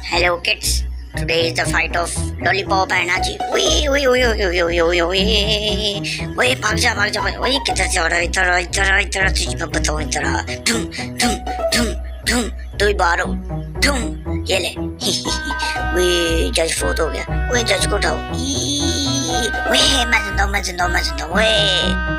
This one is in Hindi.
Hello kids, today is the fight of Lollipop and Haji. ओए भाग जा ओए किधर जा रहा है इधर तुझे मैं बताऊं इधर धूम धूम धूम धूम दो बार धूम ये ले ओए जज फोत हो गया ओए जज को उठाओ ओए मैं जिंदा ओए